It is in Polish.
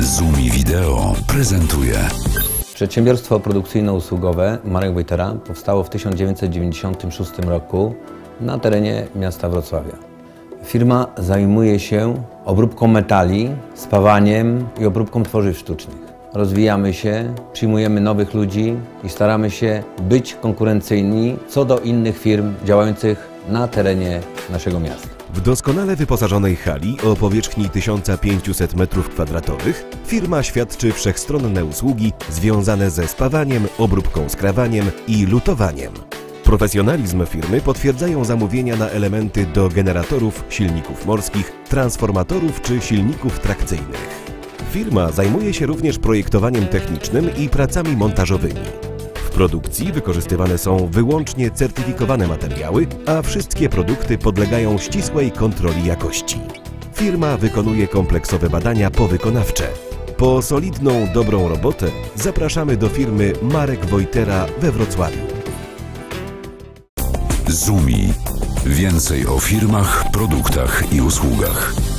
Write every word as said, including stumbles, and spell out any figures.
Zumi Wideo prezentuje. Przedsiębiorstwo produkcyjno-usługowe Marek Wojtera powstało w tysiąc dziewięćset dziewięćdziesiątym szóstym roku na terenie miasta Wrocławia. Firma zajmuje się obróbką metali, spawaniem i obróbką tworzyw sztucznych. Rozwijamy się, przyjmujemy nowych ludzi i staramy się być konkurencyjni co do innych firm działających na terenie naszego miasta. W doskonale wyposażonej hali o powierzchni tysiąc pięćset metrów kwadratowych firma świadczy wszechstronne usługi związane ze spawaniem, obróbką skrawaniem i lutowaniem. Profesjonalizm firmy potwierdzają zamówienia na elementy do generatorów, silników morskich, transformatorów czy silników trakcyjnych. Firma zajmuje się również projektowaniem technicznym i pracami montażowymi. W produkcji wykorzystywane są wyłącznie certyfikowane materiały, a wszystkie produkty podlegają ścisłej kontroli jakości. Firma wykonuje kompleksowe badania powykonawcze. Po solidną, dobrą robotę zapraszamy do firmy Marek Wojtera we Wrocławiu. Zumi. Więcej o firmach, produktach i usługach.